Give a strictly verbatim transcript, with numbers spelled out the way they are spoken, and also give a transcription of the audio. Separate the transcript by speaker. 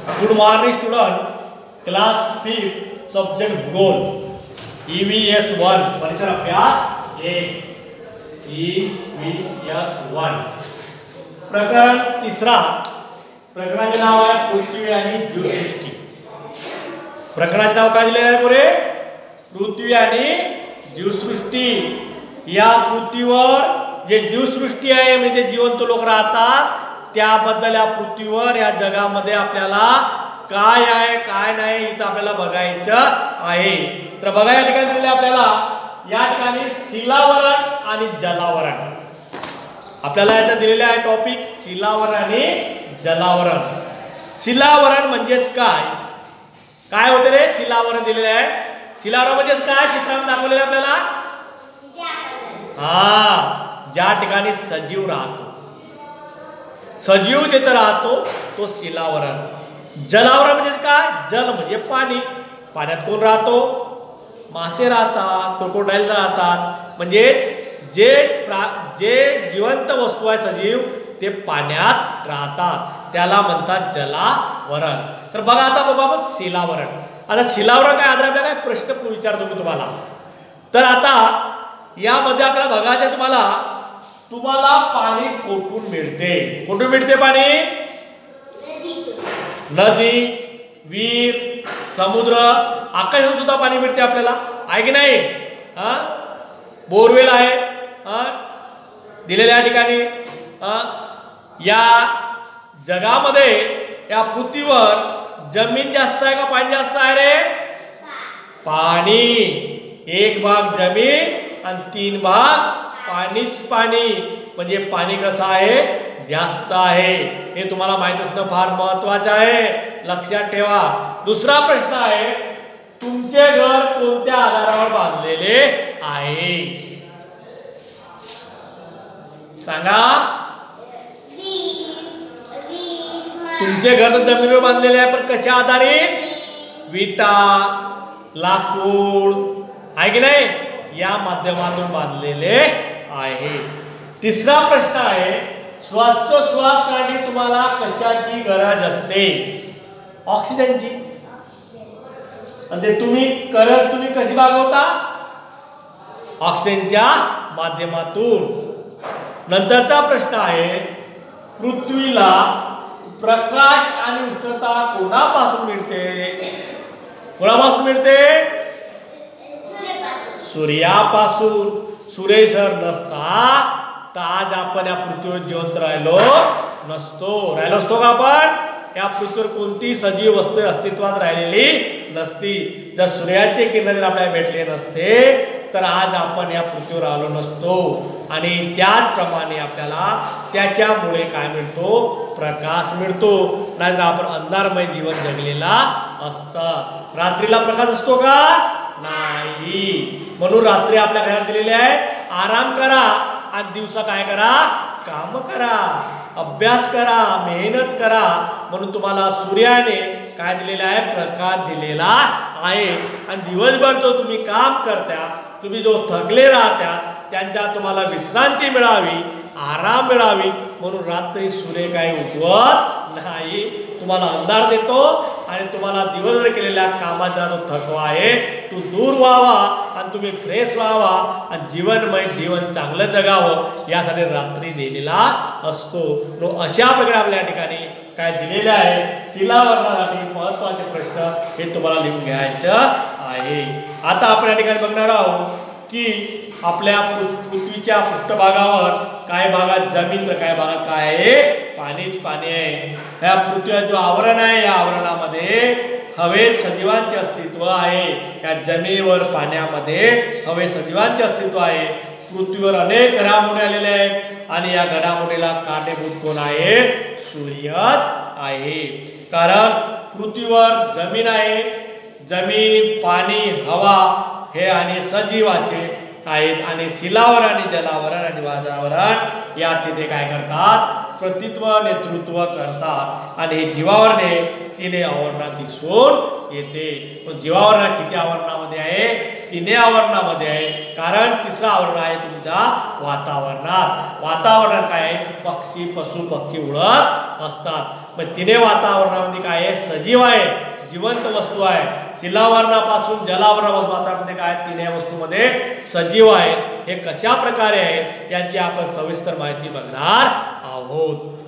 Speaker 1: Good morning student, class fifth subject भूगोल E V S one परिसर अभ्यास एक ई व्ही एस वन प्रकरण तिसरा. प्रकरणाचे नाव आहे पृथ्वी आणि जीवसृष्टी. प्रकरणाचे नाव काय दिलेले आहे पुरे? पृथ्वी आणि जीवसृष्टी. या पृथ्वीवर जे जीवसृष्टी आहे म्हणजे जिवंत लोक राहतात त्याबद्दल या पृथ्वीवर या जगामध्ये आपल्याला काय आहे काय नाही इथं आपल्याला बघायचं आहे. तर बघा या ठिकाणी दिलेले आपल्याला या ठिकाणी शिलावरण आणि जलावरण आपल्याला याच्यात दिलेले आहे टॉपिक शिलावरण आणि जलावरण. शिलावरण म्हणजेच काय काय होते रे? शिलावरण दिलेले आहे. शिलावरण म्हणजेच काय चित्रामध्ये दाखवलेले आपल्याला हा ज्या ठिकाणी सजीव राहतो सजीव जिथे राहतो तो शिलावरण. जलावरण म्हणजे काय? जल म्हणजे पाणी. पाण्यात कोण राहतो? मासे राहतात, क्रोकोडाईल राहतात. म्हणजे जे जे जिवंत वस्तू आहे सजीव ते पाण्यात राहतात त्याला म्हणतात जलावरण. तर बघा आता बघू आपण शिलावरण. आता शिलावरण काय? आता काय प्रश्न विचारतो मी तुम्हाला. तर आता यामध्ये आपल्याला बघायचं तुम्हाला तुम्हाला पाणी कोठून मिळते? कुठून मिळते पाणी? नदी, विहीर, समुद्र, आकाशातून सुद्धा पाणी मिळते आपल्याला, आहे की नाही? हा बोरवेल आहे हा दिलेल्या ठिकाणी. हा या जगामध्ये या पृथ्वीवर जमीन जास्त आहे का पाणी जास्त आहे रे? पाणी. एक भाग जमीन आणि तीन भाग पाणीच पाणी. म्हणजे पाणी कसं आहे? जास्त आहे. हे तुम्हाला माहित असणं फार महत्वाचं आहे, लक्षात ठेवा. दुसरा प्रश्न आहे तुमचे घर कोणत्या आधारावर बांधलेले आहे? सांगा. तुमचे घर तर जमिनीवर बांधलेले आहे पण कशा आधारित? विटा, लाकूड, आहे की नाही? या माध्यमातून बांधलेले आहे. तिसरा प्रश्न आहे श्वासोच्छ्वास करण्यासाठी तुम्हाला कशाची गरज असते? ऑक्सिजनची. आणि ते तुम्ही गरज तुम्ही कशी भागवता? ऑक्सिजनच्या माध्यमातून. नंतरचा प्रश्न आहे पृथ्वीला प्रकाश आणि उष्णता कोणापासून मिळते? कोणापासून मिळते? सूर्यापासून. सूर्य जर नसता तर आज आपण या पृथ्वीवर जिवंत राहिलो नसतो. राहिलो असतो का आपण? या पृथ्वीवर कोणती सजीव वस्तू अस्तित्वात राहिलेली नसती. जर सूर्याचे किरण जर आपल्याला भेटले नसते तर आज आपण या पृथ्वीवर आलो नसतो. आणि त्याचप्रमाणे आपल्याला त्याच्यामुळे काय मिळतो? प्रकाश मिळतो. नाहीतर आपण अंधारमय जीवन जगलेला असतं. रात्रीला प्रकाश असतो का? नाही. म्हणून रात्री आपल्या घरात दिलेले आहे आराम करा आणि दिवसा काय करा? काम करा, अभ्यास करा, मेहनत करा. म्हणून तुम्हाला सूर्याने काय दिलेला आहे? प्रकाश दिलेला आहे. आणि दिवसभर जो तुम्ही काम करता, तुम्ही जो थकले राहत्या त्यांच्या तुम्हाला विश्रांती मिळावी, आराम मिळावी म्हणून रात्री सूर्य काही उगवत नाही. तुम्हाला अंधार देतो आणि तुम्हाला दिवसभर केलेल्या कामाचा जो थकवा आहे तो दूर व्हावा आणि तुम्ही फ्रेश व्हावा आणि जीवनमय जीवन चांगलं जगावं यासाठी रात्री दिलेला असतो. तो अशा प्रकारे आपल्या ठिकाणी काय दिलेले आहे शिलावरणासाठी महत्वाचे प्रश्न हे तुम्हाला लिहून घ्यायचं आहे. आता आपण या ठिकाणी बघणार आहोत की आपल्या पृथ्वीच्या पृष्ठभागावर काही भागात जमीन तर काही भागात काय आहे? पाणीच पाणी आहे. या पृथ्वीवर जो आवरण आहे या आवरणामध्ये हवेत सजीवांचे अस्तित्व आहे. या जमिनीवर पाण्यामध्ये हवेत सजीवांचे अस्तित्व आहे. पृथ्वीवर अनेक घडामोडी आलेल्या आहेत आणि या घडामोडीला कारणीभूत कोण आहे? सूर्यच आहे. कारण पृथ्वीवर जमीन आहे. जमीन, पाणी, हवा हे आणि सजीवाचे आहेत. आणि शिलावरण आणि जलावरण आणि वातावरण याचे ते काय करतात? प्रतित्व नेतृत्व करतात. आणि हे जीवावरणे तिने आवरणात दिसून येते. पण जीवावरण किती आवरणामध्ये आहे? तिन्ही आवरणामध्ये आहे, कारण तिसरं आवरण आहे तुमच्या वातावरणात. वातावरणात काय आहे, पक्षी पशु पक्षी उडत असतात. मग तिन्ही वातावरणामध्ये काय आहे, सजीव आहे, जिवंत वस्तू आहे. शिलावरणापासून जलावरणामध्ये काय तिन्ही वस्तूमध्ये सजीव आहेत. हे कशा प्रकारे आहेत याची आपण सविस्तर माहिती बघणार आहोत.